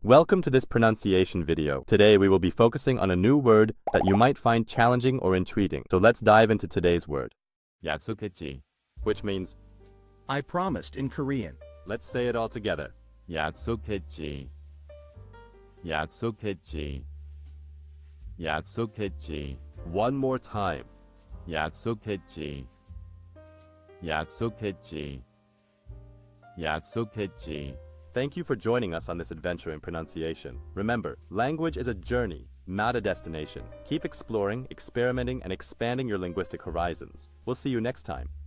Welcome to this pronunciation video. Today we will be focusing on a new word that you might find challenging or intriguing. So let's dive into today's word. 약속했지, which means I promised in Korean. Let's say it all together. 약속했지. 약속했지. 약속했지. One more time. 약속했지. 약속했지. 약속했지. Thank you for joining us on this adventure in pronunciation. Remember, language is a journey, not a destination. Keep exploring, experimenting, and expanding your linguistic horizons. We'll see you next time.